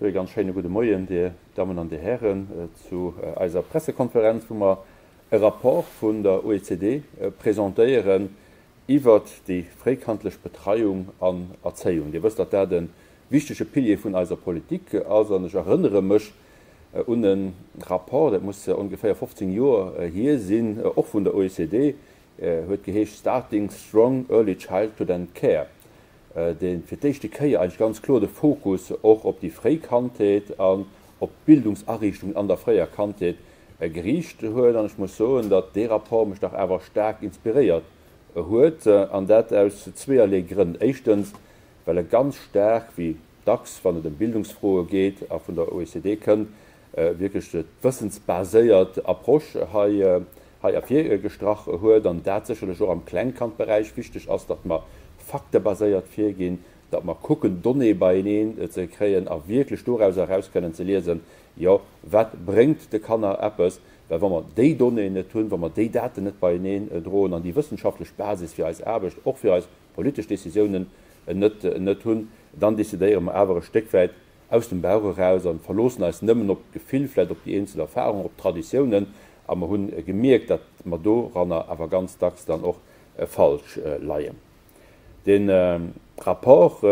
ganz schöne gute Morgen, die Damen und Herren, zu einer Pressekonferenz, wo wir einen Rapport von der OECD präsentieren über die freikantliche Betreuung an Erziehung. Ihr wisst, dass das ein wichtiger Pilier von unserer Politik ist. Also ich erinnere mich an einen Rapport, der muss ungefähr 15 Jahre hier sein, auch von der OECD, hat geheißen Starting Strong Early Childhood Care. Den für die Kehr eigentlich ganz klar der Fokus auch auf die Freikantheit an auf Bildungseinrichtungen an der freier Kantheit gerichtet hat. Und ich muss sagen, dass der Rapport mich doch einfach stark inspiriert hat, an das aus zweierlei Gründen. Erstens, weil er ganz stark wie DAX, wenn es um Bildungsfragen geht, auch von der OECD kennt, wirklich wissensbasiert Approche hier gestracht hat, und tatsächlich auch am Kleinkantbereich wichtig ist, dass man faktenbasiert vorgehen, dass man gucken, Donne bei ihnen zu kriegen, auch wirklich durchaus heraus können zu lesen, ja, was bringt der Kanner etwas, weil wenn wir die Donne nicht tun, wenn wir die Daten nicht bei ihnen drohen, an die wissenschaftliche Basis für als Arbeit, auch für als politische Decisionen nicht tun, dann dezidieren wir aber ein Stück weit aus dem Bauch heraus und verlosen als nicht mehr auf Gefühl, vielleicht auf die einzelnen Erfahrungen, auf Traditionen, aber wir haben gemerkt, dass wir daran aber ganz tags dann auch falsch leihen. Den Rapport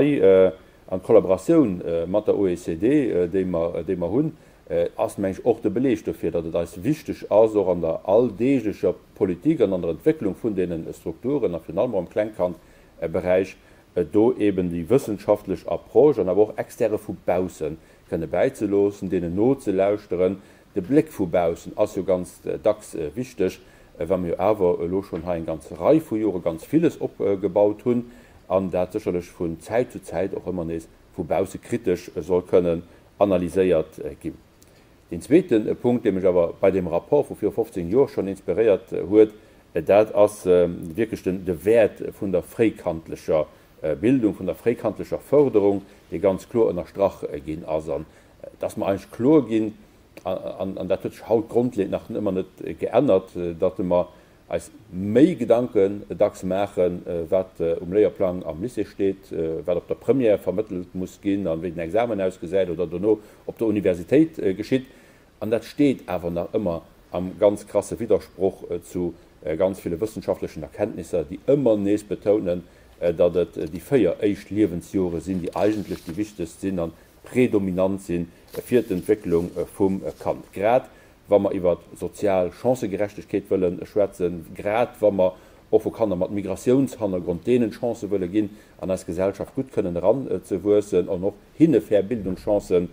an Kollaboration mit der OECD, den wir haben, ist eigentlich auch der Beleg dafür, dass es wichtig ist, also an der alltäglichen Politik und an der Entwicklung von den Strukturen, vor allem im Kleinkantbereich, da eben die wissenschaftliche Approche und aber auch externe Verbausen können beizulassen, denen Not zu lauschen, der Blick Verbausen ist ja ganz wichtig. Wenn wir aber schon eine ganze Reihe von Jahren ganz vieles aufgebaut haben, und das sicherlich von Zeit zu Zeit auch immer nicht vorbause kritisch soll können analysiert geben. Den zweiten Punkt, der mich aber bei dem Rapport von 15 Jahren schon inspiriert hat, das ist wirklich der Wert von der freikantlichen Bildung, von der freikantlichen Förderung, die ganz klar in der Strache gehen. Also, dass man eigentlich klar gehen, an der haut grundlegend nach immer nicht geändert, dass wir als Gedanken dax machen, was Lehrplan am Lycée steht, was auf der Premiere vermittelt muss gehen, an wegen Examen ausgesät oder noch auf der Universität geschieht. Und das steht aber noch immer am ganz krassen Widerspruch zu ganz vielen wissenschaftlichen Erkenntnissen, die immer nächst betonen, dass die 4 Lebensjahre sind, die eigentlich die wichtigsten sind, und prädominant sind für die Entwicklung vom Kant. Gerade wenn wir über soziale Chancengerechtigkeit wollen schwätzen, gerade wenn wir auch mit Migrationshintergrund denen Chancen wollen gehen, an als Gesellschaft gut können ranzuwurzeln und noch hinterher Bildungschancen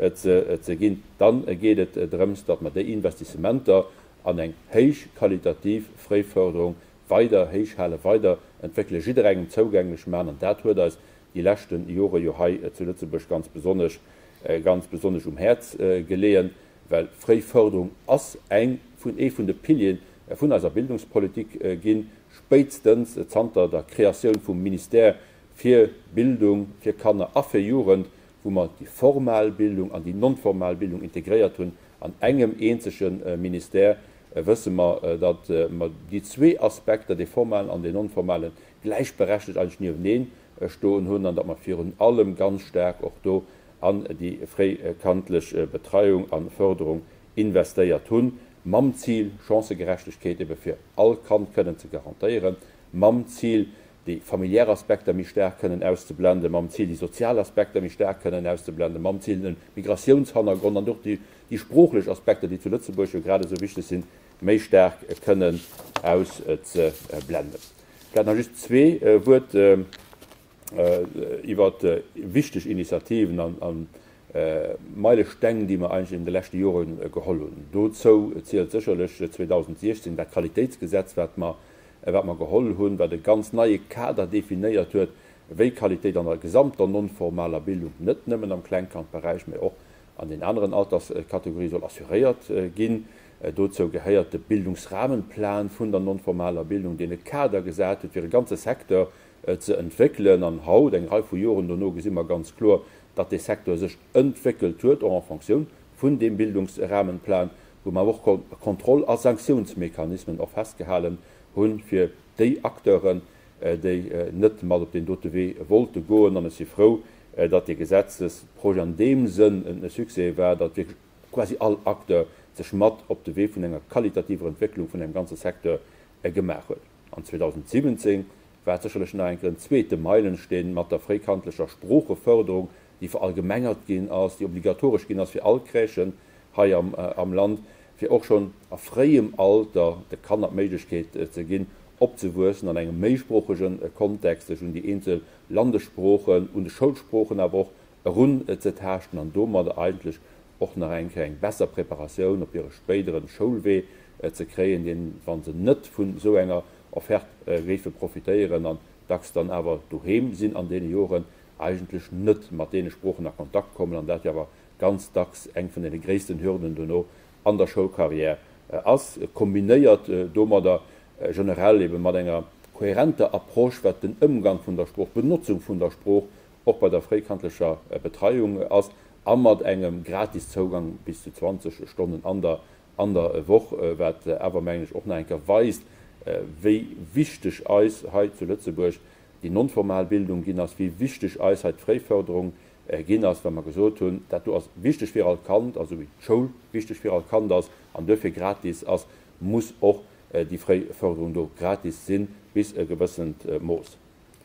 zu gehen, dann geht es darum, dass man die Investitionen an eine hochqualitativ Freiförderung weiter hochhalten, weiter entwickeln, jeder zugänglich machen. Und das wird als die letzten Jahre zu Lützeburg ganz besonders Herz gelegen, weil Freiförderung als ein von den Pilien von unserer Bildungspolitik gehen, spätestens hinter der Kreation vom Minister für Bildung, für Kinder und für Jugend, wo man die Formalbildung an die Nonformalbildung integriert haben, an einem einzigen Minister, wissen wir, dass man die zwei Aspekte, die formalen und die nonformalen, gleichberechtigt eigentlich nehmen stehen haben, und dass man für allem ganz stark auch da an die freikantliche Betreuung, an Förderung investiert haben, mit dem Ziel, Chancengerechtigkeit eben für alle können zu garantieren, mit dem Ziel, die familiären Aspekte mich stärker können auszublenden, mit dem Ziel, die sozialen Aspekte mich stärker können auszublenden, mit dem Ziel, den Migrationshintergrund und durch die sprachlichen Aspekte, die zu Lützeburg gerade so wichtig sind, mehr stärker können auszublenden. Ich habe noch zwei Worte über wichtige Initiativen an Meilensteine, die wir eigentlich in den letzten Jahren geholt haben. Dazu zählt sicherlich 2016 das Qualitätsgesetz, das wir geholt haben, das eine ganz neue Kader definiert wird, welche Qualität an der gesamten nonformaler Bildung, nicht nur am Kleinkantbereich, sondern auch an den anderen Alterskategorien soll assuriert gehen. Dazu gehört der Bildungsrahmenplan von der nonformaler Bildung, den Kader gesagt hat, für den ganzen Sektor zu entwickeln. An Haut, eine Reihe von Jahren danach ist immer ganz klar, dass der Sektor sich entwickelt wird, auch in Funktion von dem Bildungsrahmenplan, wo man auch Kontroll- und Sanktionsmechanismen auch festgehalten haben für die Akteure, die nicht mal auf den DOTW wollten gehen. Dann ist sie froh, dass die Gesetzesprojekt an dem Sinn ein Succès war, dass wir quasi alle Akteure sich matt auf den Weg von einer qualitativen Entwicklung von dem ganzen Sektor gemacht wird. An 2017 war sicherlich schon ein zweiter Meilenstein mit der freihandlichen Sprachförderung, die verallgemeinert gehen als, die obligatorisch gehen als für alle Kirchen hier am Land, für auch schon auf freiem Alter der kann die Möglichkeit zu gehen, abzuwürzen an einem mehrsprachigen Kontext und die einzelnen Landessprachen und die Schulsprachen aber auch rund zu herrschen. Und da man eigentlich auch nach einer bessere Präparation auf ihre späteren Schulweg zu kriegen, den, wenn sie nicht von so einer Offerte profitieren, dann aber daheim sind an den Jahren eigentlich nicht mit den Sprachen in Kontakt kommen. Und das ist aber ganz eng von den größten Hürden an der Schulkarriere. Als kombiniert da der generell eben mit einer kohärenten Approche, was den Umgang von der Sprache, Benutzung von der Sprache auch bei der freihandlichen Betreuung als mit einem Gratiszugang bis zu 20 Stunden an der Woche, was aber eigentlich auch noch weist, wie wichtig ist heute zu Lützeburg die Nonformalbildung gehen, wie wichtig ist heute Freiförderung gehen, wenn man gesagt tun, dass du als wichtig für erkannt, also wie Schule wichtig für erkannt ist, und dafür gratis ist, muss auch die Freiförderung durch gratis sind bis ein gewissen Maß.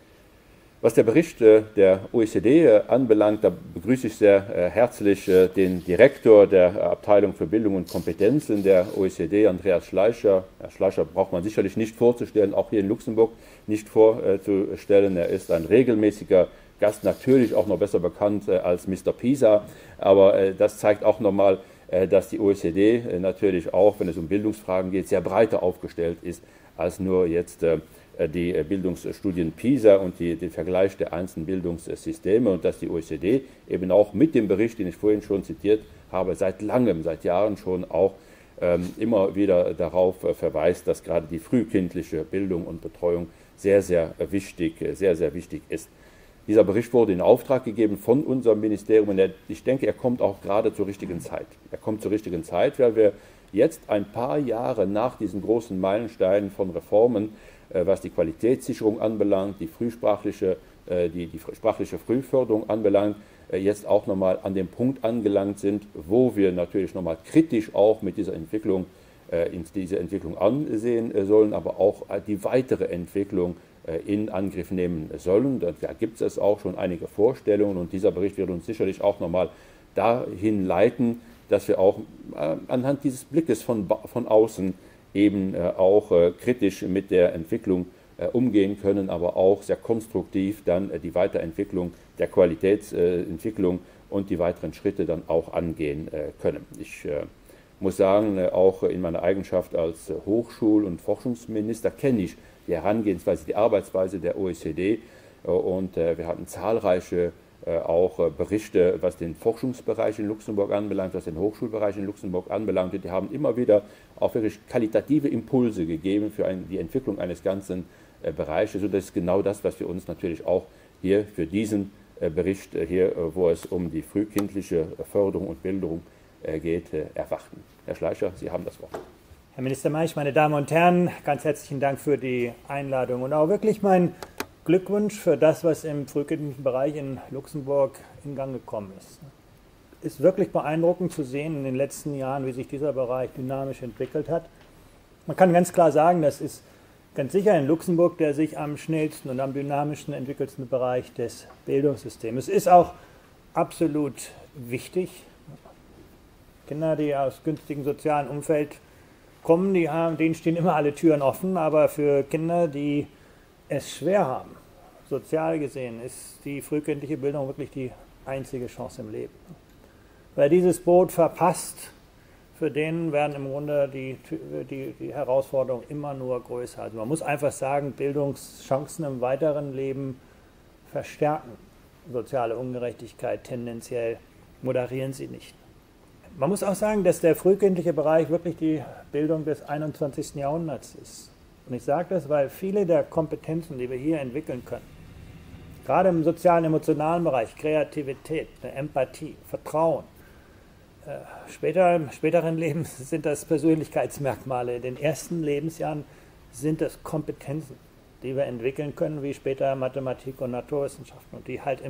Was der Bericht der OECD anbelangt, da begrüße ich sehr herzlich den Direktor der Abteilung für Bildung und Kompetenzen der OECD, Andreas Schleicher. Herr Schleicher braucht man sicherlich nicht vorzustellen, auch hier in Luxemburg nicht vorzustellen. Er ist ein regelmäßiger Gast, natürlich auch noch besser bekannt als Mr. Pisa, aber das zeigt auch nochmal, dass die OECD natürlich auch, wenn es um Bildungsfragen geht, sehr breiter aufgestellt ist als nur jetzt die Bildungsstudien PISA und den Vergleich der einzelnen Bildungssysteme und dass die OECD eben auch mit dem Bericht, den ich vorhin schon zitiert habe, seit Jahren schon auch immer wieder darauf verweist, dass gerade die frühkindliche Bildung und Betreuung sehr, sehr wichtig ist. Dieser Bericht wurde in Auftrag gegeben von unserem Ministerium und ich denke, er kommt auch gerade zur richtigen Zeit. Er kommt zur richtigen Zeit, weil wir jetzt ein paar Jahre nach diesen großen Meilensteinen von Reformen, was die Qualitätssicherung anbelangt, die sprachliche Frühförderung anbelangt, jetzt auch nochmal an dem Punkt angelangt sind, wo wir natürlich nochmal kritisch auch mit dieser Entwicklung ansehen sollen, aber auch die weitere Entwicklung in Angriff nehmen sollen. Da gibt es auch schon einige Vorstellungen und dieser Bericht wird uns sicherlich auch nochmal dahin leiten, dass wir auch anhand dieses Blickes von außen eben auch kritisch mit der Entwicklung umgehen können, aber auch sehr konstruktiv dann die Weiterentwicklung der Qualitätsentwicklung und die weiteren Schritte dann auch angehen können. Ich muss sagen, auch in meiner Eigenschaft als Hochschul- und Forschungsminister kenne ich die Herangehensweise, die Arbeitsweise der OECD und wir hatten zahlreiche auch Berichte, was den Forschungsbereich in Luxemburg anbelangt, was den Hochschulbereich in Luxemburg anbelangt. Und die haben immer wieder auch wirklich qualitative Impulse gegeben für die Entwicklung eines ganzen Bereiches. Und das ist genau das, was wir uns natürlich auch hier für diesen Bericht hier, wo es um die frühkindliche Förderung und Bildung geht, erwarten. Herr Schleicher, Sie haben das Wort. Herr Minister Maisch, meine Damen und Herren, ganz herzlichen Dank für die Einladung und auch wirklich mein Glückwunsch für das, was im frühkindlichen Bereich in Luxemburg in Gang gekommen ist. Es ist wirklich beeindruckend zu sehen in den letzten Jahren, wie sich dieser Bereich dynamisch entwickelt hat. Man kann ganz klar sagen, das ist ganz sicher in Luxemburg der sich am schnellsten und am dynamischsten entwickelste Bereich des Bildungssystems. Es ist auch absolut wichtig. Kinder, die aus günstigem sozialen Umfeld kommen, denen stehen immer alle Türen offen, aber für Kinder, die es schwer haben, sozial gesehen, ist die frühkindliche Bildung wirklich die einzige Chance im Leben. Wer dieses Boot verpasst, für den werden im Grunde die Herausforderungen immer nur größer. Also man muss einfach sagen, Bildungschancen im weiteren Leben verstärken soziale Ungerechtigkeit tendenziell, moderieren sie nicht. Man muss auch sagen, dass der frühkindliche Bereich wirklich die Bildung des 21. Jahrhunderts ist. Und ich sage das, weil viele der Kompetenzen, die wir hier entwickeln können, gerade im sozialen, emotionalen Bereich, Kreativität, Empathie, Vertrauen, im späteren Leben sind das Persönlichkeitsmerkmale, in den ersten Lebensjahren sind das Kompetenzen, die wir entwickeln können, wie später Mathematik und Naturwissenschaften und die halt im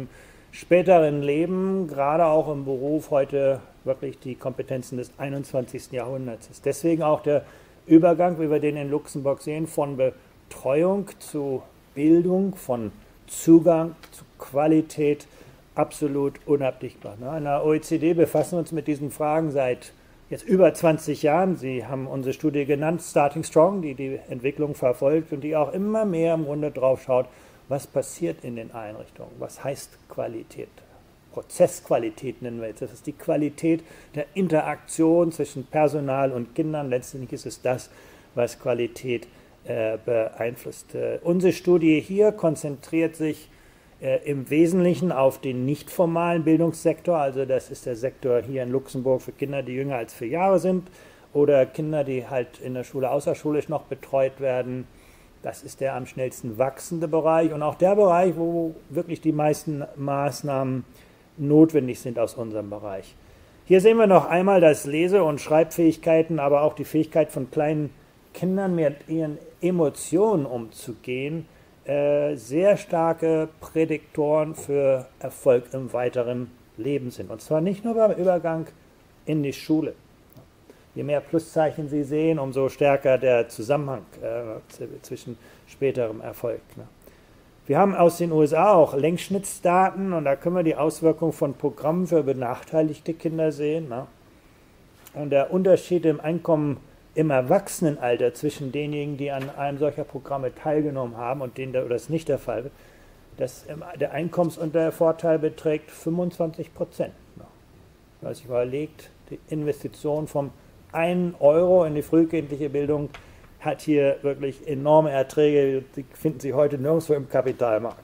späteren Leben, gerade auch im Beruf, heute wirklich die Kompetenzen des 21. Jahrhunderts ist. Deswegen auch der Übergang, wie wir den in Luxemburg sehen, von Betreuung zu Bildung, von Zugang zu Qualität, absolut unabdingbar. In der OECD befassen wir uns mit diesen Fragen seit jetzt über 20 Jahren. Sie haben unsere Studie genannt, Starting Strong, die die Entwicklung verfolgt und die auch immer mehr im Grunde drauf schaut, was passiert in den Einrichtungen, was heißt Qualität. Prozessqualität nennen wir jetzt. Das ist die Qualität der Interaktion zwischen Personal und Kindern. Letztendlich ist es das, was Qualität beeinflusst. Unsere Studie hier konzentriert sich im Wesentlichen auf den nicht formalen Bildungssektor, also das ist der Sektor hier in Luxemburg für Kinder, die jünger als 4 Jahre sind oder Kinder, die halt in der Schule außerschulisch noch betreut werden. Das ist der am schnellsten wachsende Bereich und auch der Bereich, wo wirklich die meisten Maßnahmen notwendig sind aus unserem Bereich. Hier sehen wir noch einmal, dass Lese- und Schreibfähigkeiten, aber auch die Fähigkeit von kleinen Kindern mit ihren Emotionen umzugehen, sehr starke Prädiktoren für Erfolg im weiteren Leben sind. Und zwar nicht nur beim Übergang in die Schule. Je mehr Pluszeichen Sie sehen, umso stärker der Zusammenhang zwischen späterem Erfolg. Wir haben aus den USA auch Längsschnittsdaten und da können wir die Auswirkungen von Programmen für benachteiligte Kinder sehen. Und der Unterschied im Einkommen im Erwachsenenalter zwischen denjenigen, die an einem solcher Programme teilgenommen haben und denen das nicht der Fall wird, der Einkommensuntervorteil beträgt 25%. Wenn man sich überlegt, die Investition vom 1 Euro in die frühkindliche Bildung hat hier wirklich enorme Erträge, die finden Sie heute nirgendwo im Kapitalmarkt.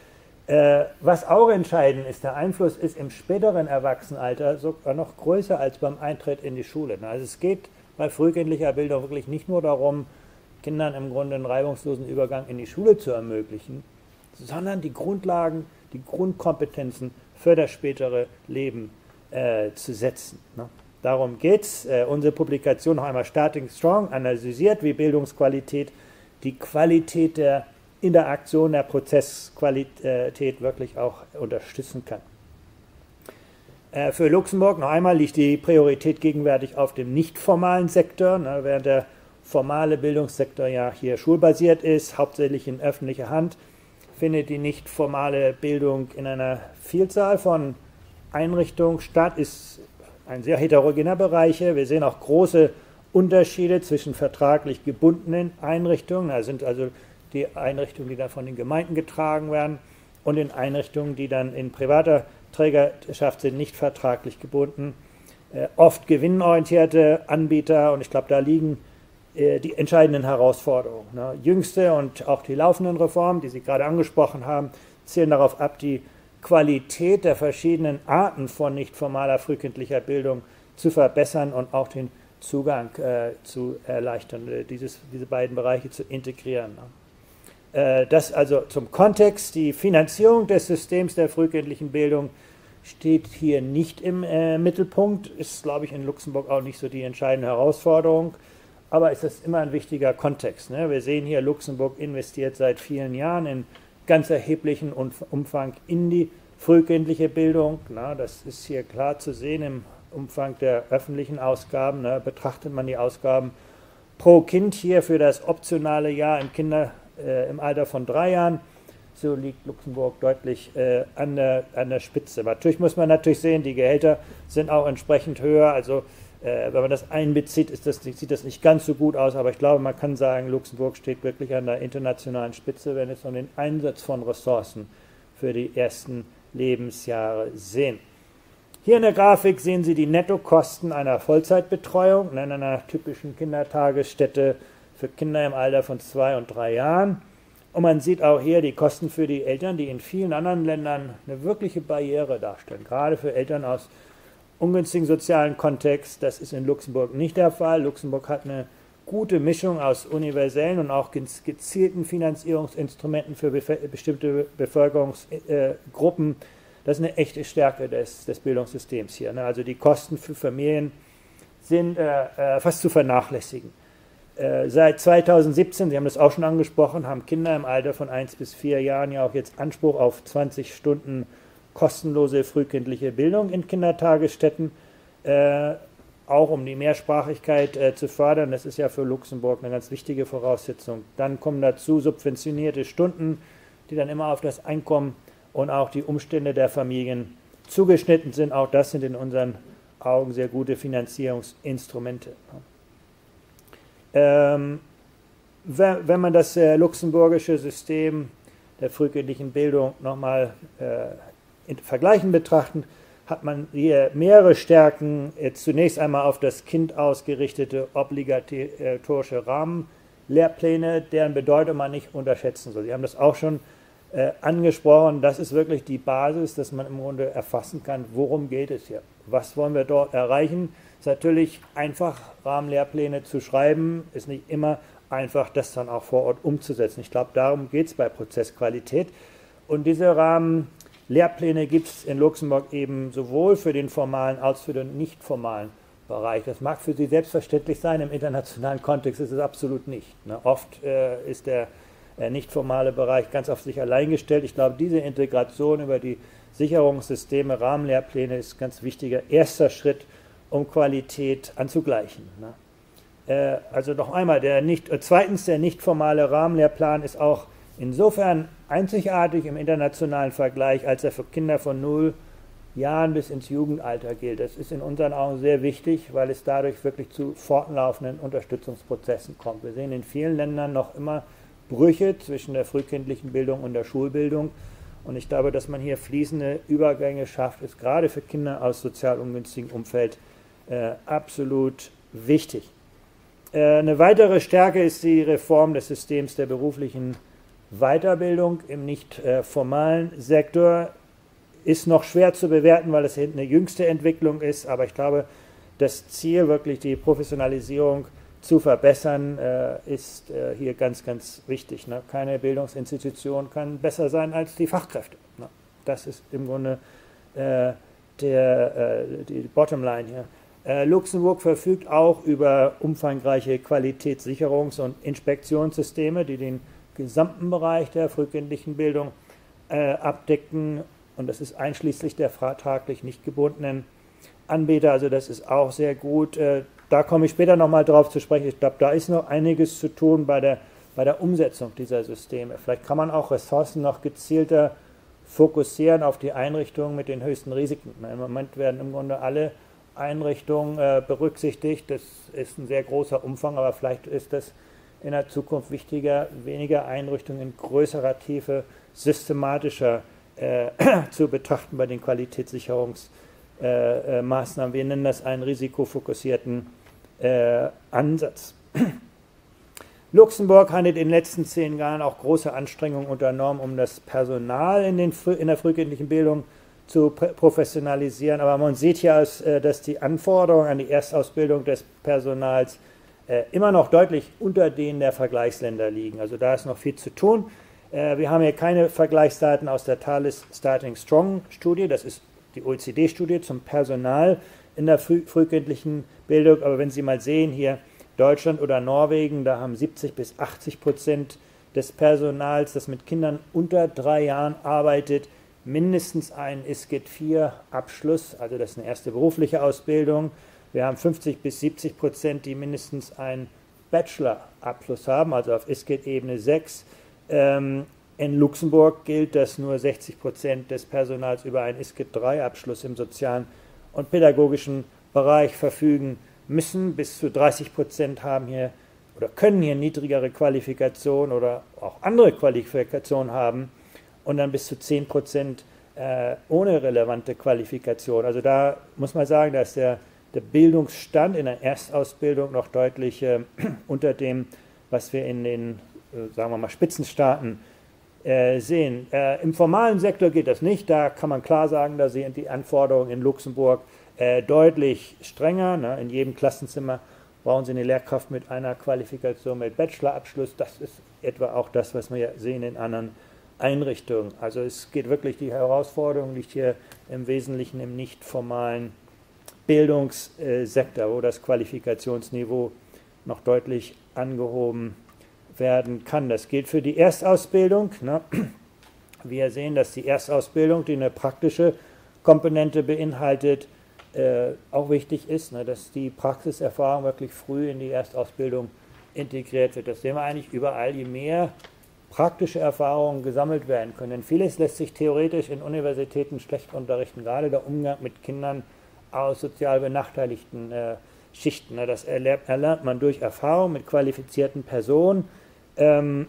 Was auch entscheidend ist, der Einfluss ist im späteren Erwachsenenalter sogar noch größer als beim Eintritt in die Schule. Also es geht bei frühkindlicher Bildung wirklich nicht nur darum, Kindern im Grunde einen reibungslosen Übergang in die Schule zu ermöglichen, sondern die Grundlagen, die Grundkompetenzen für das spätere Leben zu setzen. Darum geht es. Unsere Publikation noch einmal Starting Strong analysiert, wie Bildungsqualität die Qualität der Interaktion, der Prozessqualität wirklich auch unterstützen kann. Für Luxemburg noch einmal liegt die Priorität gegenwärtig auf dem nicht formalen Sektor, während der formale Bildungssektor ja hier schulbasiert ist, hauptsächlich in öffentlicher Hand, findet die nicht formale Bildung in einer Vielzahl von Einrichtungen statt, ist ein sehr heterogener Bereich. Wir sehen auch große Unterschiede zwischen vertraglich gebundenen Einrichtungen, da sind also die Einrichtungen, die dann von den Gemeinden getragen werden, und den Einrichtungen, die dann in privater Trägerschaft sind, nicht vertraglich gebunden. Oft gewinnorientierte Anbieter, und ich glaube, da liegen die entscheidenden Herausforderungen. Jüngste und auch die laufenden Reformen, die Sie gerade angesprochen haben, zielen darauf ab, die Qualität der verschiedenen Arten von nicht formaler frühkindlicher Bildung zu verbessern und auch den Zugang zu erleichtern, diese beiden Bereiche zu integrieren. Das also zum Kontext. Die Finanzierung des Systems der frühkindlichen Bildung steht hier nicht im Mittelpunkt, ist, glaube ich, in Luxemburg auch nicht so die entscheidende Herausforderung, aber es ist immer ein wichtiger Kontext. Wir sehen hier, Luxemburg investiert seit vielen Jahren in ganz erheblichen Umfang in die frühkindliche Bildung. Das ist hier klar zu sehen im Umfang der öffentlichen Ausgaben. Betrachtet man die Ausgaben pro Kind hier für das optionale Jahr im Alter von 3 Jahren, so liegt Luxemburg deutlich an der Spitze. Natürlich muss man sehen, die Gehälter sind auch entsprechend höher. Also wenn man das einbezieht, sieht das nicht ganz so gut aus, aber ich glaube, man kann sagen, Luxemburg steht wirklich an der internationalen Spitze, wenn es um den Einsatz von Ressourcen für die ersten Lebensjahre sehen. Hier in der Grafik sehen Sie die Nettokosten einer Vollzeitbetreuung in einer typischen Kindertagesstätte für Kinder im Alter von 2 und 3 Jahren. Und man sieht auch hier die Kosten für die Eltern, die in vielen anderen Ländern eine wirkliche Barriere darstellen, gerade für Eltern aus ungünstigen sozialen Kontext. Das ist in Luxemburg nicht der Fall. Luxemburg hat eine gute Mischung aus universellen und auch gezielten Finanzierungsinstrumenten für bestimmte Bevölkerungsgruppen. Das ist eine echte Stärke des Bildungssystems hier. Also die Kosten für Familien sind fast zu vernachlässigen. Seit 2017, Sie haben das auch schon angesprochen, haben Kinder im Alter von 1 bis 4 Jahren ja auch jetzt Anspruch auf 20 Stunden kostenlose frühkindliche Bildung in Kindertagesstätten, auch um die Mehrsprachigkeit zu fördern. Das ist ja für Luxemburg eine ganz wichtige Voraussetzung. Dann kommen dazu subventionierte Stunden, die dann immer auf das Einkommen und auch die Umstände der Familien zugeschnitten sind. Auch das sind in unseren Augen sehr gute Finanzierungsinstrumente. Wenn man das luxemburgische System der frühkindlichen Bildung nochmal in Vergleichen betrachten, hat man hier mehrere Stärken. Zunächst einmal auf das Kind ausgerichtete obligatorische Rahmenlehrpläne, deren Bedeutung man nicht unterschätzen soll. Sie haben das auch schon angesprochen. Das ist wirklich die Basis, dass man im Grunde erfassen kann, worum geht es hier. Was wollen wir dort erreichen? Es ist natürlich einfach, Rahmenlehrpläne zu schreiben, ist nicht immer einfach, das dann auch vor Ort umzusetzen. Ich glaube, darum geht es bei Prozessqualität. Und diese Rahmenlehrpläne gibt es in Luxemburg eben sowohl für den formalen als auch für den nicht formalen Bereich. Das mag für Sie selbstverständlich sein, im internationalen Kontext ist es absolut nicht. Oft ist der nicht formale Bereich ganz auf sich allein gestellt. Ich glaube, diese Integration über die Sicherungssysteme, Rahmenlehrpläne ist ein ganz wichtiger erster Schritt, um Qualität anzugleichen. Also noch einmal, zweitens, der nicht formale Rahmenlehrplan ist auch insofern einzigartig im internationalen Vergleich, als er für Kinder von 0 Jahren bis ins Jugendalter gilt. Das ist in unseren Augen sehr wichtig, weil es dadurch wirklich zu fortlaufenden Unterstützungsprozessen kommt. Wir sehen in vielen Ländern noch immer Brüche zwischen der frühkindlichen Bildung und der Schulbildung. Und ich glaube, dass man hier fließende Übergänge schafft, ist gerade für Kinder aus sozial ungünstigem Umfeld absolut wichtig. Eine weitere Stärke ist die Reform des Systems der beruflichen Weiterbildung im nicht formalen Sektor. Ist noch schwer zu bewerten, weil es eine jüngste Entwicklung ist, aber ich glaube, das Ziel, wirklich die Professionalisierung zu verbessern, ist hier ganz, ganz wichtig. Keine Bildungsinstitution kann besser sein als die Fachkräfte. Das ist im Grunde die Bottomline hier. Luxemburg verfügt auch über umfangreiche Qualitätssicherungs- und Inspektionssysteme, die den gesamten Bereich der frühkindlichen Bildung abdecken. Und das ist einschließlich der vertraglich nicht gebundenen Anbieter. Also das ist auch sehr gut. Da komme ich später nochmal drauf zu sprechen. Ich glaube, da ist noch einiges zu tun bei der Umsetzung dieser Systeme. Vielleicht kann man auch Ressourcen noch gezielter fokussieren auf die Einrichtungen mit den höchsten Risiken. Im Moment werden im Grunde alle Einrichtungen berücksichtigt. Das ist ein sehr großer Umfang, aber vielleicht ist das in der Zukunft wichtiger, weniger Einrichtungen in größerer Tiefe, systematischer zu betrachten bei den Qualitätssicherungsmaßnahmen. Wir nennen das einen risikofokussierten Ansatz. Luxemburg hat in den letzten 10 Jahren auch große Anstrengungen unternommen, um das Personal in der frühkindlichen Bildung zu professionalisieren. Aber man sieht ja, dass die Anforderungen an die Erstausbildung des Personals immer noch deutlich unter denen der Vergleichsländer liegen. Also da ist noch viel zu tun. Wir haben hier keine Vergleichsdaten aus der Thales Starting Strong Studie. Das ist die OECD-Studie zum Personal in der frühkindlichen Bildung. Aber wenn Sie mal sehen, hier Deutschland oder Norwegen, da haben 70-80% des Personals, das mit Kindern unter 3 Jahren arbeitet, mindestens einen ISGIT-4-Abschluss, also das ist eine erste berufliche Ausbildung. Wir haben 50-70%, die mindestens einen Bachelor-Abschluss haben, also auf ISGIT-Ebene 6. In Luxemburg gilt, dass nur 60% des Personals über einen ISGIT-3-Abschluss im sozialen und pädagogischen Bereich verfügen müssen. Bis zu 30% haben hier oder können hier niedrigere Qualifikationen oder auch andere Qualifikationen haben. Und dann bis zu 10% ohne relevante Qualifikation. Also da muss man sagen, dass der Bildungsstand in der Erstausbildung noch deutlich unter dem, was wir in den, sagen wir mal, Spitzenstaaten sehen. Im formalen Sektor geht das nicht. Da kann man klar sagen, da sind die Anforderungen in Luxemburg deutlich strenger. In jedem Klassenzimmer brauchen Sie eine Lehrkraft mit einer Qualifikation mit Bachelorabschluss. Das ist etwa auch das, was wir sehen in anderen Einrichtungen. Also es geht wirklich, die Herausforderung liegt hier im Wesentlichen im nicht formalen Bildungssektor, wo das Qualifikationsniveau noch deutlich angehoben werden kann. Das gilt für die Erstausbildung. wir sehen, dass die Erstausbildung, die eine praktische Komponente beinhaltet, auch wichtig ist, ne, dass die Praxiserfahrung wirklich früh in die Erstausbildung integriert wird. Das sehen wir eigentlich überall, je mehr praktische Erfahrungen gesammelt werden können. Denn vieles lässt sich theoretisch in Universitäten schlecht unterrichten, gerade der Umgang mit Kindern aus sozial benachteiligten Schichten. Ne, das erlernt man durch Erfahrung mit qualifizierten Personen. Man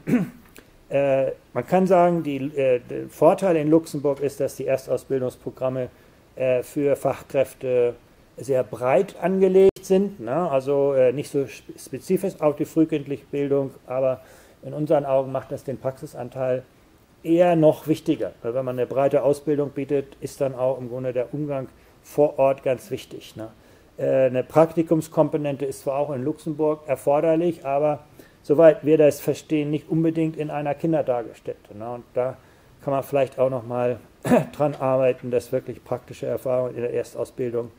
kann sagen, der Vorteil in Luxemburg ist, dass die Erstausbildungsprogramme für Fachkräfte sehr breit angelegt sind, ne? Also nicht so spezifisch auf die frühkindliche Bildung, aber in unseren Augen macht das den Praxisanteil eher noch wichtiger. Weil wenn man eine breite Ausbildung bietet, ist dann auch im Grunde der Umgang vor Ort ganz wichtig. Ne? Eine Praktikumskomponente ist zwar auch in Luxemburg erforderlich, aber soweit wir das verstehen, nicht unbedingt in einer Kindertagesstätte. Ne? Und da kann man vielleicht auch noch mal dran arbeiten, dass wirklich praktische Erfahrungen in der Erstausbildung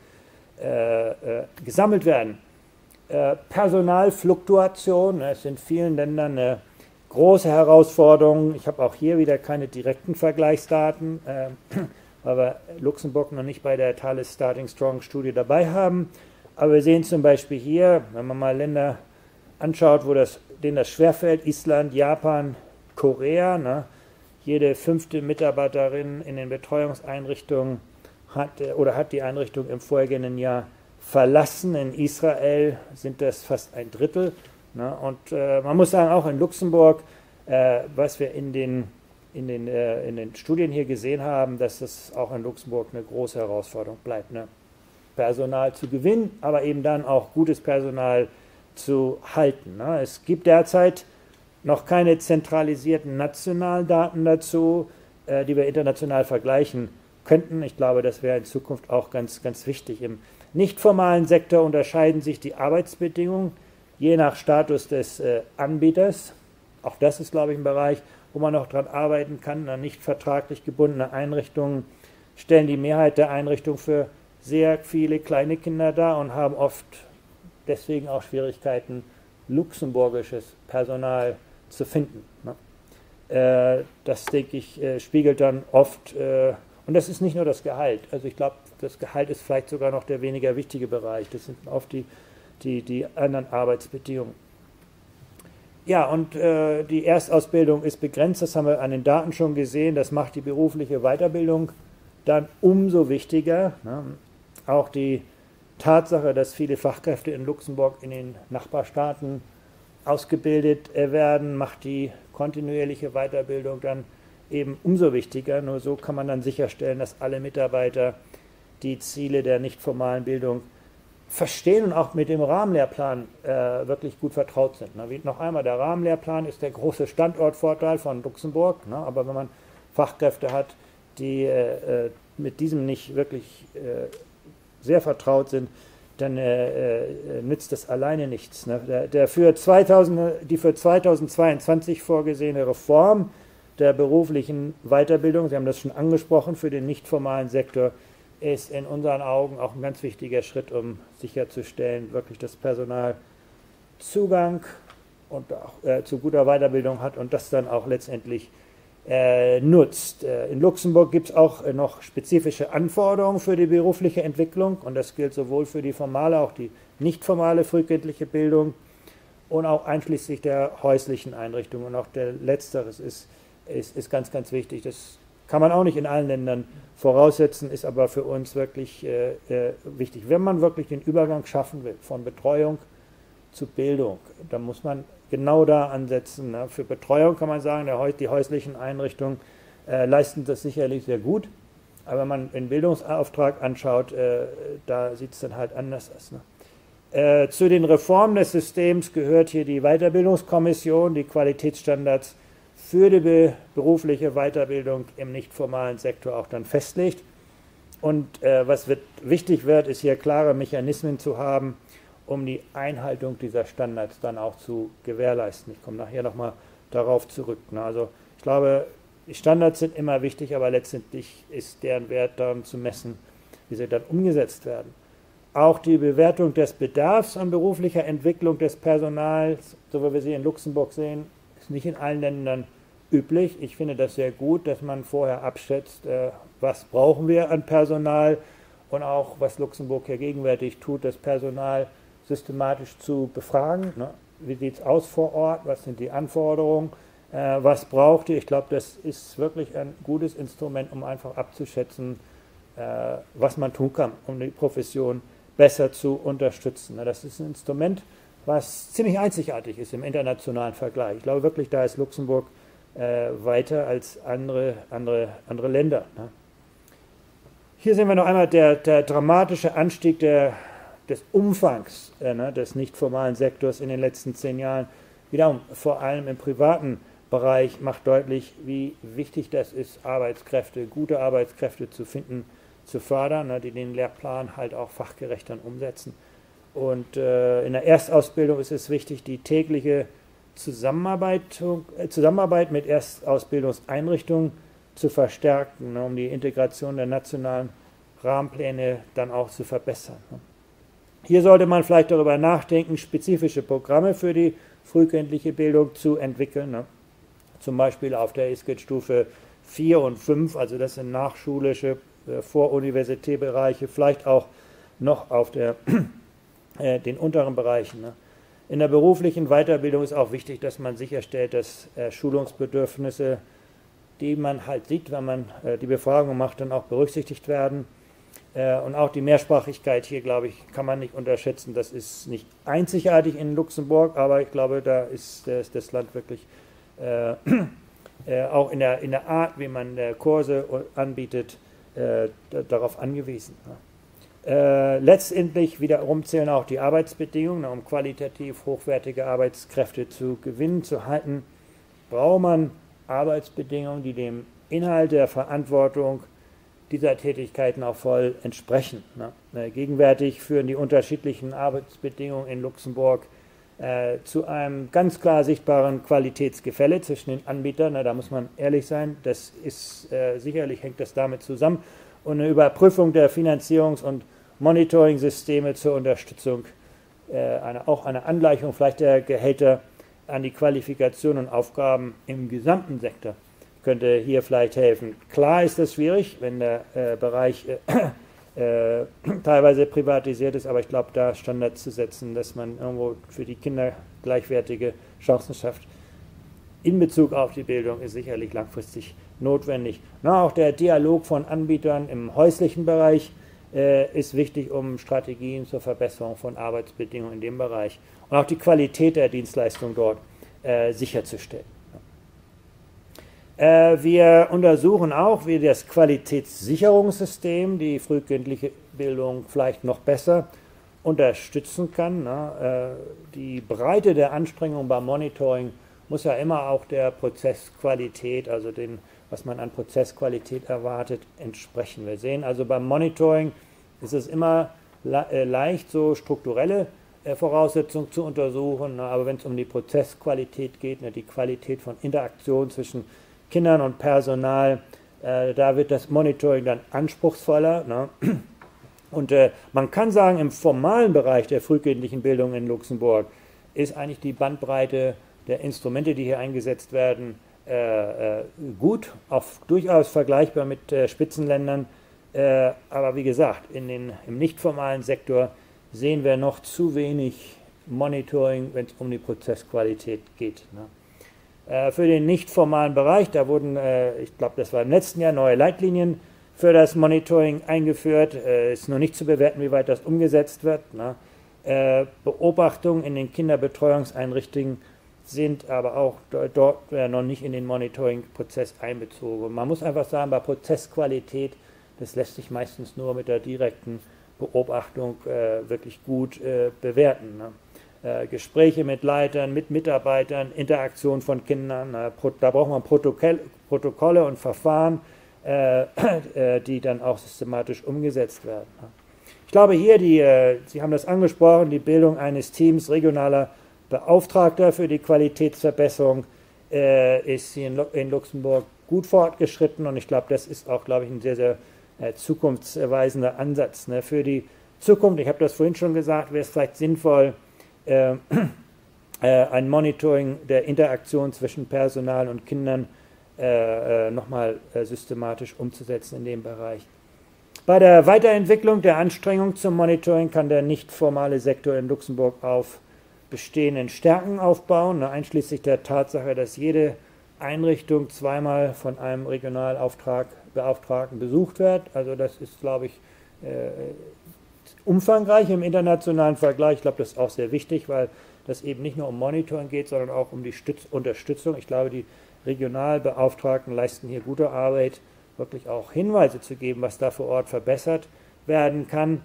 gesammelt werden. Personalfluktuation, es sind in vielen Ländern eine große Herausforderung. Ich habe auch hier wieder keine direkten Vergleichsdaten, weil wir Luxemburg noch nicht bei der Thales Starting Strong Studie dabei haben. Aber wir sehen zum Beispiel hier, wenn man mal Länder anschaut, denen das schwerfällt, Island, Japan, Korea, ne? Jede 5. Mitarbeiterin in den Betreuungseinrichtungen hat die Einrichtung im vorhergehenden Jahr verlassen. In Israel sind das fast ein Drittel. Ne? Und man muss sagen, auch in Luxemburg, was wir in den Studien hier gesehen haben, dass das auch in Luxemburg eine große Herausforderung bleibt. Ne? Personal zu gewinnen, aber eben dann auch gutes Personal zu halten. Ne? Es gibt derzeit noch keine zentralisierten nationalen Daten dazu, die wir international vergleichen könnten. Ich glaube, das wäre in Zukunft auch ganz, ganz wichtig. Im nicht formalen Sektor unterscheiden sich die Arbeitsbedingungen je nach Status des Anbieters. Auch das ist, glaube ich, ein Bereich, wo man noch dran arbeiten kann. Nicht vertraglich gebundene Einrichtungen stellen die Mehrheit der Einrichtungen für sehr viele kleine Kinder dar und haben oft deswegen auch Schwierigkeiten, luxemburgisches Personal zu finden. Das, denke ich, spiegelt dann oft, und das ist nicht nur das Gehalt, also ich glaube, das Gehalt ist vielleicht sogar noch der weniger wichtige Bereich, das sind oft die anderen Arbeitsbedingungen. Ja, und die Erstausbildung ist begrenzt, das haben wir an den Daten schon gesehen, das macht die berufliche Weiterbildung dann umso wichtiger. Ne? Auch die Tatsache, dass viele Fachkräfte in Luxemburg in den Nachbarstaaten ausgebildet werden, macht die kontinuierliche Weiterbildung dann eben umso wichtiger. Nur so kann man dann sicherstellen, dass alle Mitarbeiter die Ziele der nicht formalen Bildung verstehen und auch mit dem Rahmenlehrplan wirklich gut vertraut sind. Noch einmal, der Rahmenlehrplan ist der große Standortvorteil von Luxemburg, ne? Aber wenn man Fachkräfte hat, die mit diesem nicht wirklich sehr vertraut sind, dann nützt das alleine nichts. Ne? Die für 2022 vorgesehene Reform der beruflichen Weiterbildung, Sie haben das schon angesprochen, für den nicht formalen Sektor, ist in unseren Augen auch ein ganz wichtiger Schritt, um sicherzustellen, wirklich das Personal Zugang und auch zu guter Weiterbildung hat und das dann auch letztendlich nutzt. In Luxemburg gibt es auch noch spezifische Anforderungen für die berufliche Entwicklung und das gilt sowohl für die formale, auch die nicht formale frühkindliche Bildung und auch einschließlich der häuslichen Einrichtungen. Und auch der Letzteres ist ganz, ganz wichtig. Das kann man auch nicht in allen Ländern voraussetzen, ist aber für uns wirklich wichtig. Wenn man wirklich den Übergang schaffen will von Betreuung zu Bildung, dann muss man genau da ansetzen. Ne? Für Betreuung kann man sagen, die häuslichen Einrichtungen leisten das sicherlich sehr gut, aber wenn man den Bildungsauftrag anschaut, da sieht es dann halt anders aus. Ne? Zu den Reformen des Systems gehört hier die Weiterbildungskommission, die Qualitätsstandards für die berufliche Weiterbildung im nicht formalen Sektor auch dann festlegt. Und was wichtig wird, ist hier klare Mechanismen zu haben, um die Einhaltung dieser Standards dann auch zu gewährleisten. Ich komme nachher nochmal darauf zurück. Ne? Also ich glaube, die Standards sind immer wichtig, aber letztendlich ist deren Wert daran zu messen, wie sie dann umgesetzt werden. Auch die Bewertung des Bedarfs an beruflicher Entwicklung des Personals, so wie wir sie in Luxemburg sehen, ist nicht in allen Ländern üblich. Ich finde das sehr gut, dass man vorher abschätzt, was brauchen wir an Personal und auch, was Luxemburg hier gegenwärtig tut, das Personal systematisch zu befragen. Ne? Wie sieht es aus vor Ort? Was sind die Anforderungen? Was braucht ihr? Ich glaube, das ist wirklich ein gutes Instrument, um einfach abzuschätzen, was man tun kann, um die Profession besser zu unterstützen. Das ist ein Instrument, was ziemlich einzigartig ist im internationalen Vergleich. Ich glaube wirklich, da ist Luxemburg weiter als andere Länder. Hier sehen wir noch einmal der dramatische Anstieg des Umfangs des nicht formalen Sektors in den letzten 10 Jahren. Wiederum, vor allem im privaten Bereich, macht deutlich, wie wichtig das ist, gute Arbeitskräfte zu finden, zu fördern, die den Lehrplan halt auch fachgerecht dann umsetzen. Und in der Erstausbildung ist es wichtig, die tägliche Zusammenarbeit mit Erstausbildungseinrichtungen zu verstärken, um die Integration der nationalen Rahmenpläne dann auch zu verbessern. Hier sollte man vielleicht darüber nachdenken, spezifische Programme für die frühkindliche Bildung zu entwickeln, zum Beispiel auf der ISCIT-Stufe 4 und 5, also das sind nachschulische Voruniversitätsbereiche, vielleicht auch noch auf den unteren Bereichen. In der beruflichen Weiterbildung ist auch wichtig, dass man sicherstellt, dass Schulungsbedürfnisse, die man halt sieht, wenn man die Befragung macht, dann auch berücksichtigt werden. Und auch die Mehrsprachigkeit hier, glaube ich, kann man nicht unterschätzen. Das ist nicht einzigartig in Luxemburg, aber ich glaube, da ist das Land wirklich auch in der Art, wie man Kurse anbietet, darauf angewiesen. Letztendlich wiederum zählen auch die Arbeitsbedingungen, um qualitativ hochwertige Arbeitskräfte zu gewinnen, zu halten, braucht man Arbeitsbedingungen, die dem Inhalt der Verantwortung dieser Tätigkeiten auch voll entsprechen. Gegenwärtig führen die unterschiedlichen Arbeitsbedingungen in Luxemburg zu einem ganz klar sichtbaren Qualitätsgefälle zwischen den Anbietern. Da muss man ehrlich sein, das ist sicherlich hängt das damit zusammen. Und eine Überprüfung der Finanzierungs- und Monitoring-Systeme zur Unterstützung, auch eine Angleichung vielleicht der Gehälter an die Qualifikation und Aufgaben im gesamten Sektor könnte hier vielleicht helfen. Klar ist das schwierig, wenn der Bereich teilweise privatisiert ist, aber ich glaube, da Standards zu setzen, dass man irgendwo für die Kinder gleichwertige Chancen schafft, in Bezug auf die Bildung, ist sicherlich langfristig notwendig. Auch der Dialog von Anbietern im häuslichen Bereich ist wichtig, um Strategien zur Verbesserung von Arbeitsbedingungen in dem Bereich und auch die Qualität der Dienstleistung dort sicherzustellen. Wir untersuchen auch, wie das Qualitätssicherungssystem die frühkindliche Bildung vielleicht noch besser unterstützen kann. Die Breite der Anstrengungen beim Monitoring muss ja immer auch der Prozessqualität, also was man an Prozessqualität erwartet, entsprechen. Wir sehen also beim Monitoring ist es immer leicht, so strukturelle Voraussetzungen zu untersuchen, aber wenn es um die Prozessqualität geht, die Qualität von Interaktion zwischen Kindern und Personal, da wird das Monitoring dann anspruchsvoller. Und man kann sagen, im formalen Bereich der frühkindlichen Bildung in Luxemburg ist eigentlich die Bandbreite der Instrumente, die hier eingesetzt werden, gut, auch durchaus vergleichbar mit Spitzenländern. Aber wie gesagt, im nicht formalen Sektor sehen wir noch zu wenig Monitoring, wenn es um die Prozessqualität geht. Für den nicht formalen Bereich, da wurden, ich glaube, das war im letzten Jahr, neue Leitlinien für das Monitoring eingeführt. Ist noch nicht zu bewerten, wie weit das umgesetzt wird. Beobachtungen in den Kinderbetreuungseinrichtungen sind aber auch dort noch nicht in den Monitoring-Prozess einbezogen. Man muss einfach sagen, bei Prozessqualität, das lässt sich meistens nur mit der direkten Beobachtung wirklich gut bewerten. Gespräche mit Leitern, mit Mitarbeitern, Interaktion von Kindern, da braucht man Protokolle und Verfahren, die dann auch systematisch umgesetzt werden. Ich glaube hier, Sie haben das angesprochen, die Bildung eines Teams regionaler Beauftragter für die Qualitätsverbesserung ist hier in Luxemburg gut fortgeschritten und ich glaube, das ist auch, ein sehr, sehr zukunftsweisender Ansatz. Für die Zukunft, ich habe das vorhin schon gesagt, wäre es vielleicht sinnvoll, ein Monitoring der Interaktion zwischen Personal und Kindern nochmal systematisch umzusetzen in dem Bereich. Bei der Weiterentwicklung der Anstrengung zum Monitoring kann der nicht formale Sektor in Luxemburg auf bestehenden Stärken aufbauen, einschließlich der Tatsache, dass jede Einrichtung zweimal von einem Regionalbeauftragten besucht wird. Also das ist, glaube ich, umfangreich im internationalen Vergleich. Ich glaube, das ist auch sehr wichtig, weil das eben nicht nur um Monitoring geht, sondern auch um die Unterstützung. Ich glaube, die Regionalbeauftragten leisten hier gute Arbeit, wirklich auch Hinweise zu geben, was da vor Ort verbessert werden kann.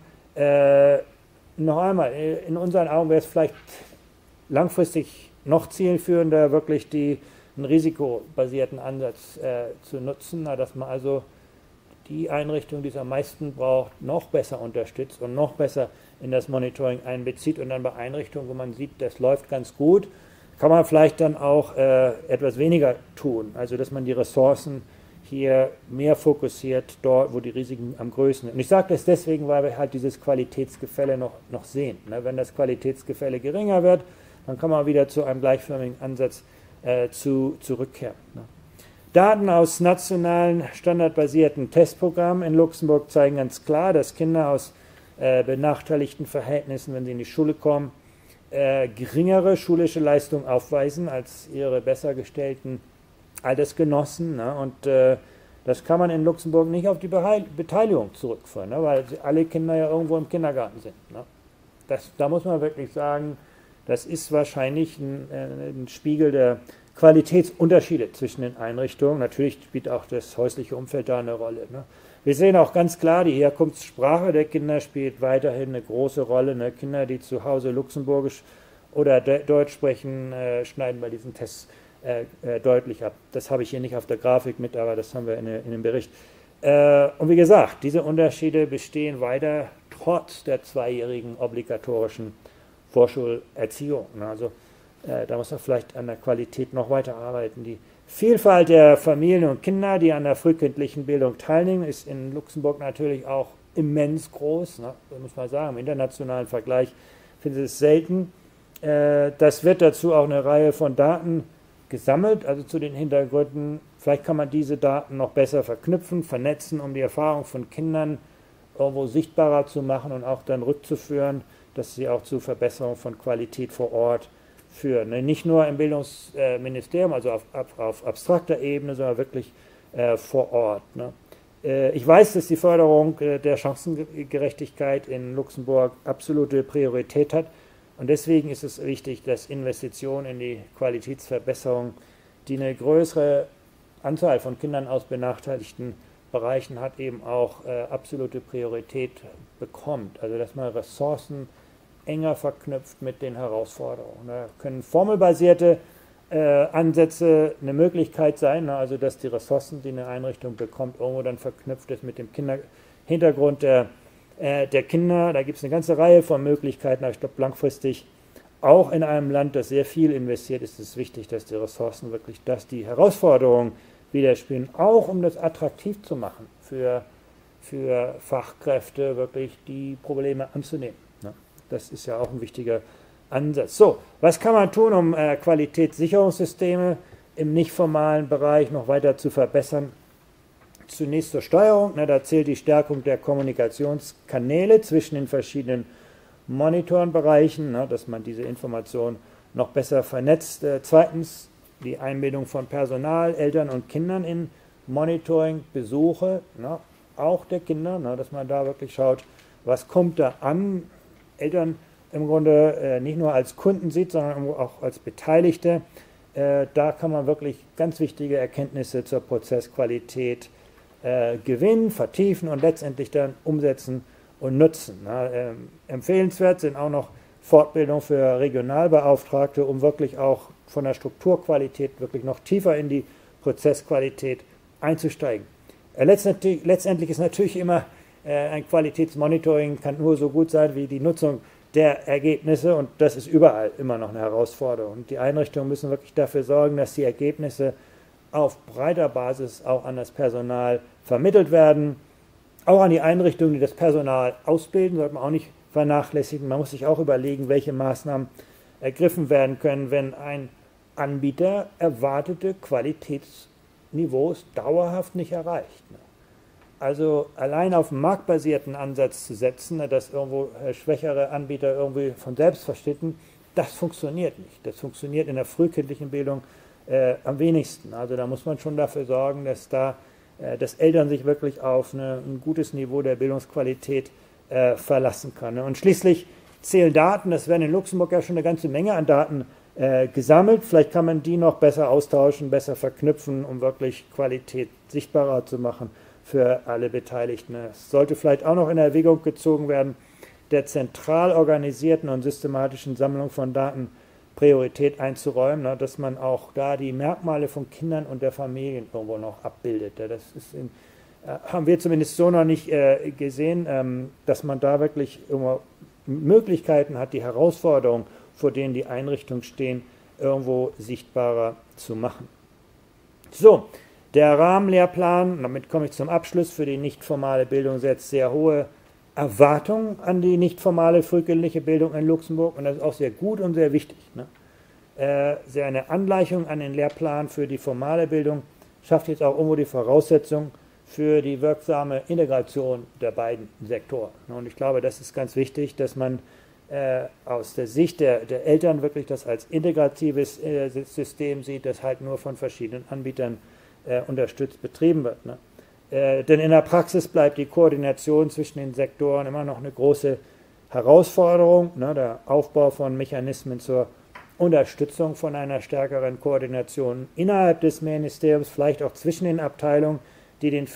Noch einmal, in unseren Augen wäre es vielleicht langfristig noch zielführender, wirklich einen risikobasierten Ansatz zu nutzen, dass man also die Einrichtung, die es am meisten braucht, noch besser unterstützt und noch besser in das Monitoring einbezieht und dann bei Einrichtungen, wo man sieht, das läuft ganz gut, kann man vielleicht dann auch etwas weniger tun. Also dass man die Ressourcen hier mehr fokussiert, dort, wo die Risiken am größten sind. Und ich sage das deswegen, weil wir halt dieses Qualitätsgefälle noch sehen. Wenn das Qualitätsgefälle geringer wird, dann kann man wieder zu einem gleichförmigen Ansatz zurückkehren. Daten aus nationalen standardbasierten Testprogrammen in Luxemburg zeigen ganz klar, dass Kinder aus benachteiligten Verhältnissen, wenn sie in die Schule kommen, geringere schulische Leistung aufweisen als ihre besser gestellten Altersgenossen. Und das kann man in Luxemburg nicht auf die Beteiligung zurückführen, weil alle Kinder ja irgendwo im Kindergarten sind. Da muss man wirklich sagen, das ist wahrscheinlich ein Spiegel der Qualitätsunterschiede zwischen den Einrichtungen. Natürlich spielt auch das häusliche Umfeld da eine Rolle. Wir sehen auch ganz klar, die Herkunftssprache der Kinder spielt weiterhin eine große Rolle. Kinder, die zu Hause Luxemburgisch oder Deutsch sprechen, schneiden bei diesen Tests deutlich ab. Das habe ich hier nicht auf der Grafik mit, aber das haben wir in dem Bericht. Und wie gesagt, diese Unterschiede bestehen weiter trotz der 2-jährigen obligatorischen Vorschulerziehung. Also da muss man vielleicht an der Qualität noch weiter arbeiten. Die Vielfalt der Familien und Kinder, die an der frühkindlichen Bildung teilnehmen, ist in Luxemburg natürlich auch immens groß. Das muss man sagen. Im internationalen Vergleich findet es selten. Das wird dazu auch eine Reihe von Daten gesammelt, also zu den Hintergründen. Vielleicht kann man diese Daten noch besser verknüpfen, vernetzen, um die Erfahrung von Kindern irgendwo sichtbarer zu machen und auch dann rückzuführen, dass sie auch zu Verbesserung von Qualität vor Ort führen. Nicht nur im Bildungsministerium, also auf abstrakter Ebene, sondern wirklich vor Ort. Ich weiß, dass die Förderung der Chancengerechtigkeit in Luxemburg absolute Priorität hat. Und deswegen ist es wichtig, dass Investitionen in die Qualitätsverbesserung, die eine größere Anzahl von Kindern aus benachteiligten Bereichen hat, eben auch absolute Priorität bekommt. Also dass man Ressourcen enger verknüpft mit den Herausforderungen. Da können formelbasierte Ansätze eine Möglichkeit sein, also dass die Ressourcen, die eine Einrichtung bekommt, irgendwo dann verknüpft ist mit dem Hintergrund der Kinder. Da gibt es eine ganze Reihe von Möglichkeiten, aber ich glaube langfristig auch in einem Land, das sehr viel investiert, ist es wichtig, dass die Ressourcen wirklich die Herausforderungen widerspiegeln, auch um das attraktiv zu machen für Fachkräfte, wirklich die Probleme anzunehmen. Das ist ja auch ein wichtiger Ansatz. So, was kann man tun, um Qualitätssicherungssysteme im nicht formalen Bereich noch weiter zu verbessern? Zunächst zur Steuerung. Da zählt die Stärkung der Kommunikationskanäle zwischen den verschiedenen Monitorenbereichen, dass man diese Informationen noch besser vernetzt. Zweitens die Einbindung von Personal, Eltern und Kindern in Monitoring-Besuche, auch der Kinder, dass man da wirklich schaut, was kommt da an. Eltern im Grunde nicht nur als Kunden sieht, sondern auch als Beteiligte. Da kann man wirklich ganz wichtige Erkenntnisse zur Prozessqualität gewinnen, vertiefen und letztendlich dann umsetzen und nutzen. Empfehlenswert sind auch noch Fortbildung für Regionalbeauftragte, um wirklich auch von der Strukturqualität wirklich noch tiefer in die Prozessqualität einzusteigen. Letztendlich ist natürlich immer ein Qualitätsmonitoring kann nur so gut sein wie die Nutzung der Ergebnisse und das ist überall immer noch eine Herausforderung. Und die Einrichtungen müssen wirklich dafür sorgen, dass die Ergebnisse auf breiter Basis auch an das Personal vermittelt werden. Auch an die Einrichtungen, die das Personal ausbilden, sollte man auch nicht vernachlässigen. Man muss sich auch überlegen, welche Maßnahmen ergriffen werden können, wenn ein Anbieter erwartete Qualitätsnormen Niveaus dauerhaft nicht erreicht. Ne? Also allein auf einen marktbasierten Ansatz zu setzen, dass irgendwo schwächere Anbieter irgendwie von selbst verstehen, das funktioniert nicht. Das funktioniert in der frühkindlichen Bildung am wenigsten. Also da muss man schon dafür sorgen, dass Eltern sich wirklich auf ein gutes Niveau der Bildungsqualität verlassen können. Und schließlich zählen Daten, das werden in Luxemburg ja schon eine ganze Menge an Daten gesammelt. Vielleicht kann man die noch besser austauschen, besser verknüpfen, um wirklich Qualität sichtbarer zu machen für alle Beteiligten. Es sollte vielleicht auch noch in Erwägung gezogen werden, der zentral organisierten und systematischen Sammlung von Daten Priorität einzuräumen, dass man auch da die Merkmale von Kindern und der Familien irgendwo noch abbildet. Das ist haben wir zumindest so noch nicht gesehen, dass man da wirklich immer Möglichkeiten hat, die Herausforderungen, vor denen die Einrichtungen stehen, irgendwo sichtbarer zu machen. So, der Rahmenlehrplan, damit komme ich zum Abschluss, für die nicht formale Bildung setzt sehr hohe Erwartungen an die nicht formale frühkindliche Bildung in Luxemburg und das ist auch sehr gut und sehr wichtig. Ne? Sehr eine Angleichung an den Lehrplan für die formale Bildung schafft jetzt auch irgendwo die Voraussetzung für die wirksame Integration der beiden Sektoren. Und ich glaube, das ist ganz wichtig, dass man aus der Sicht der Eltern wirklich das als integratives System sieht, das halt nur von verschiedenen Anbietern unterstützt betrieben wird. Ne? Denn in der Praxis bleibt die Koordination zwischen den Sektoren immer noch eine große Herausforderung. Ne? Der Aufbau von Mechanismen zur Unterstützung von einer stärkeren Koordination innerhalb des Ministeriums, vielleicht auch zwischen den Abteilungen, die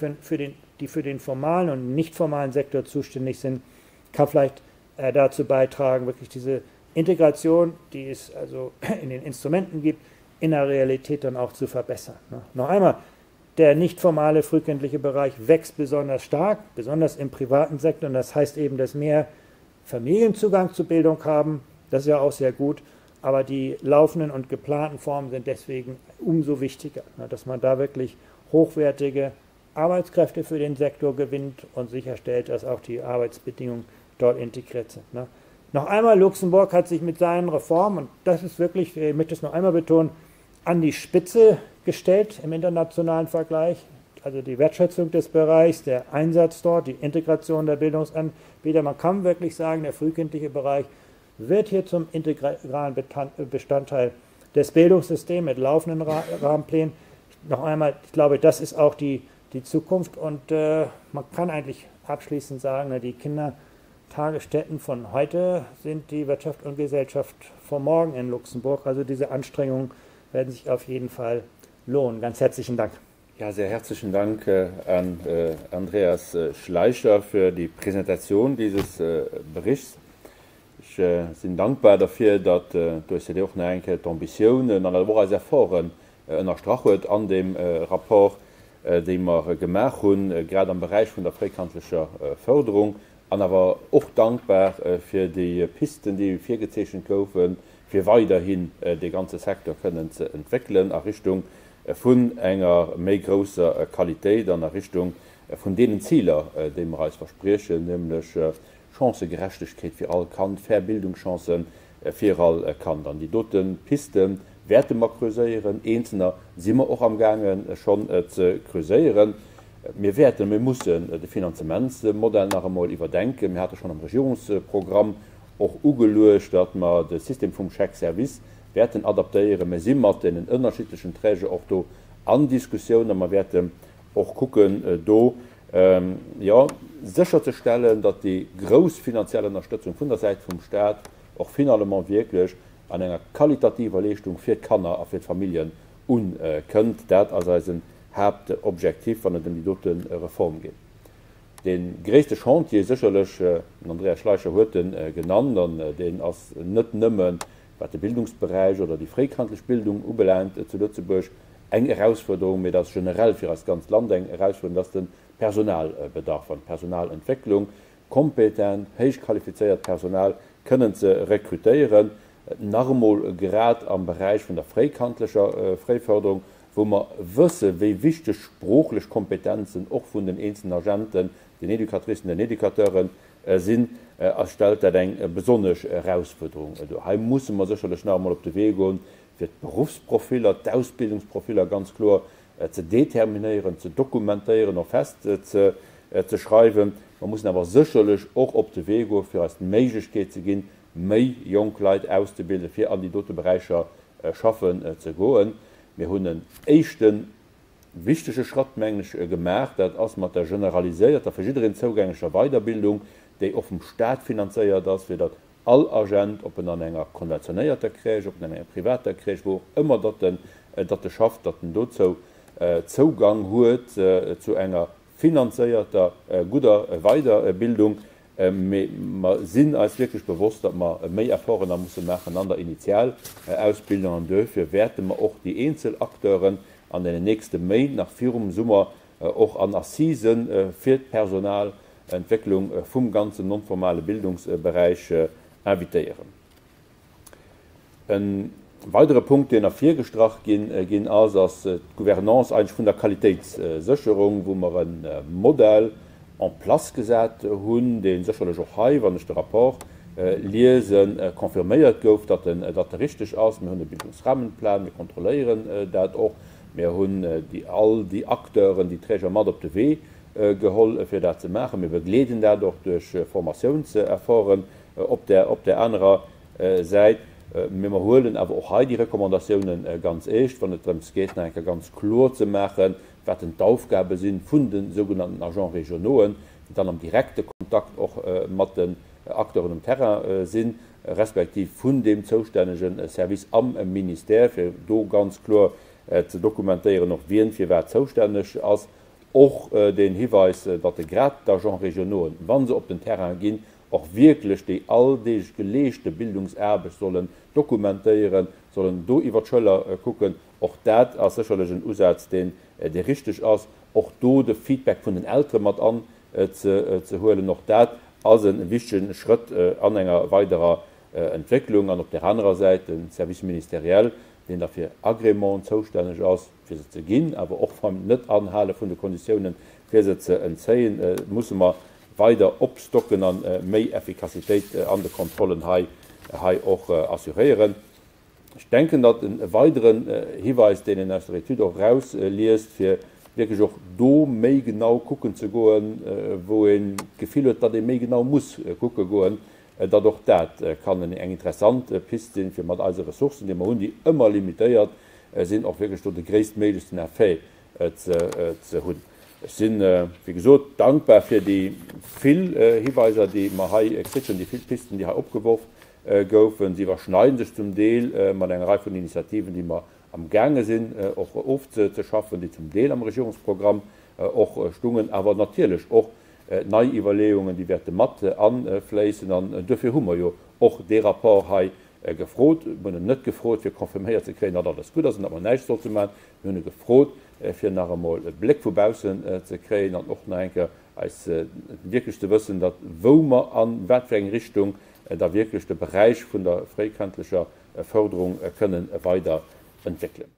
für den formalen und nicht formalen Sektor zuständig sind, kann vielleicht dazu beitragen, wirklich diese Integration, die es also in den Instrumenten gibt, in der Realität dann auch zu verbessern. Ne? Noch einmal, der nicht formale frühkindliche Bereich wächst besonders stark, besonders im privaten Sektor. Und das heißt eben, dass mehr Familienzugang zu Bildung haben. Das ist ja auch sehr gut. Aber die laufenden und geplanten Formen sind deswegen umso wichtiger, ne? Dass man da wirklich hochwertige Arbeitskräfte für den Sektor gewinnt und sicherstellt, dass auch die Arbeitsbedingungen dort integriert sind. Ne? Noch einmal, Luxemburg hat sich mit seinen Reformen, und das ist wirklich, ich möchte es noch einmal betonen, an die Spitze gestellt im internationalen Vergleich. Also die Wertschätzung des Bereichs, der Einsatz dort, die Integration der Bildungsanbieter. Man kann wirklich sagen, der frühkindliche Bereich wird hier zum integralen Bestandteil des Bildungssystems mit laufenden Rahmenplänen. Noch einmal, ich glaube, das ist auch die Zukunft und man kann eigentlich abschließend sagen, die Kindertagesstätten von heute sind die Wirtschaft und Gesellschaft von morgen in Luxemburg. Also diese Anstrengungen werden sich auf jeden Fall lohnen. Ganz herzlichen Dank. Ja, sehr herzlichen Dank an Andreas Schleicher für die Präsentation dieses Berichts. Ich bin dankbar dafür, dass durch die auch eine Ambition an der Woche erfahren erstrachelt an dem Rapport, den wir gemacht haben, gerade im Bereich von der freikantlichen Förderung. Und aber auch dankbar für die Pisten, die wir gezeichnet kaufen, für weiterhin den ganzen Sektor können zu entwickeln, in Richtung von einer mehr großer Qualität, in Richtung von den Zielen, die wir als versprechen, nämlich Chancengerechtigkeit für alle Kanten, Verbildungschancen für alle Kanten. Die dorten Pisten werden wir kreusieren, einzelne sind wir auch am Gange schon zu kreusieren. Wir müssen das Finanzierungsmodell noch einmal überdenken. Wir hatten schon im Regierungsprogramm auch angeschaut, dass wir das System vom Checkservice werden adaptieren. Wir sind mit den unterschiedlichen Trägern auch da an Diskussionen. Wir werden auch gucken, sicherzustellen, dass die große finanzielle Unterstützung von der Seite vom Staat auch finalement wirklich an einer qualitativen Leistung für Kinder und für Familien könnt. Das als ein Hauptobjektiv, wenn es um die dortigen Reformen geht. Den größten Chantier sicherlich, Andreas Schleicher hat den genannt, und den als nicht nur was den Bildungsbereich oder die freikantliche Bildung anbelangt zu Lützeburg eine Herausforderung, mit das generell für das ganze Land eine Herausforderung, dass den Personalbedarf von Personalentwicklung, kompetent, hoch qualifiziertes Personal können sie rekrutieren, normal gerade am Bereich von der freikantlichen Freiförderung, wo man wissen, wie wichtig sprachliche Kompetenzen auch von den einzelnen Agenten, den Edukatrissen, den Edukateuren sind, stellt das eine besondere Herausforderung. Hier muss man sicherlich noch einmal auf den Weg gehen, für die Berufsprofile, die Ausbildungsprofile ganz klar zu determinieren, zu dokumentieren oder fest zu schreiben. Man muss aber sicherlich auch auf den Weg gehen, für die Möglichkeit zu gehen, mehr Jungleute auszubilden, für an die dort Bereiche schaffen zu gehen. Wir haben den ersten wichtigen Schritt gemerkt, dass als man der generalisiert, der verschiedenen zugänglicher Weiterbildung, die auf dem Staat finanziert, dass wir das all Agent, ob an einer konventionierten Kirche, ob an einer privaten Kirche, wo immer das schafft, dass man dazu Zugang hat zu einer finanzierter guter Weiterbildung. Wir sind uns wirklich bewusst, dass wir mehr erfahren müssen nacheinander initial Ausbildungen dürfen. Werden wir auch die Einzelakteuren an den nächsten Mai nach 4. Sommer auch an Assisen für die Personalentwicklung vom ganzen nonformalen Bildungsbereich invitieren. Ein weiterer Punkt, den nach 4 gestracht gehen als Gouvernance eigentlich von der Qualitätssicherung, wo wir ein Modell en place gesetzt haben, den sicherlich auch hier, wenn ich den Rapport lesen, konfirmiert gouf, dass der richtig ist. Wir haben einen Bildungsrahmenplan, wir kontrollieren das auch. Wir haben all die Akteuren, die Träger mal auf den Weg geholt, für das zu machen. Wir begleiten dadurch durch Formationserfahrungen auf der anderen Seite. Wir holen aber auch hier die Rekommendationen ganz echt, wenn es geht, ganz klar zu machen, was die Aufgaben sind von den sogenannten Agents Regionalen, die dann am direkten Kontakt auch mit den Akteuren im Terrain sind, respektive von dem zuständigen Service am Ministerium, für da ganz klar zu dokumentieren, noch wen für wer zuständig ist, auch den Hinweis, dass gerade die Agents Regionalen, wenn sie auf den Terrain gehen, auch wirklich die all die gelesene Bildungserbe sollen dokumentieren, sollen do über Schüler gucken, auch das als sicherlichen Aussatz, der richtig ist, auch do das Feedback von den Eltern mit an zu holen, noch das als einen wichtigen Schritt an einer weiterer Entwicklung. Und auf der anderen Seite ein Service ministeriell, den dafür Agreement zuständig ist, für sie zu gehen, aber auch vom nicht anhalten von den Konditionen für sie zu entziehen, muss man weiter abstocken an mehr Effektivität an den Kontrollen auch assurieren. Ich denke, dass ein weiteren Hinweis, den in der Institut auch rausliest, für wirklich auch do mehr genau gucken zu gehen, wo ein Gefühl hat, dass er mehr genau muss gucken gehen, dadurch das kann eine interessante Piste sein für mit all Ressourcen, die man haben, die immer limitiert sind, auch wirklich durch die größtmöglichsten Effekte zu haben. Ich bin, wie gesagt, dankbar für die vielen Hinweise, die wir hier kriegen, die vielen Pisten, die hier abgeworfen wurden. Sie überschneiden sich zum Teil mit einer Reihe von Initiativen, die wir am Gange sind, auch oft zu schaffen, die zum Teil am Regierungsprogramm auch stungen, aber natürlich auch neue Überlegungen, die werden Mathe anfließen. Und dafür haben wir ja auch den Rapport hier gefroht. Wir haben nicht gefroht, wir konfirmiert zu kriegen, dass alles gut ist, aber nicht so zu machen. Wir haben gefroht, für nachher mal einen Blick vorbausen zu kriegen und auch als wirklich zu wissen, dass wo wir an welcher Richtung da wirklich der Bereich von der freikantlichen Förderung können weiterentwickeln.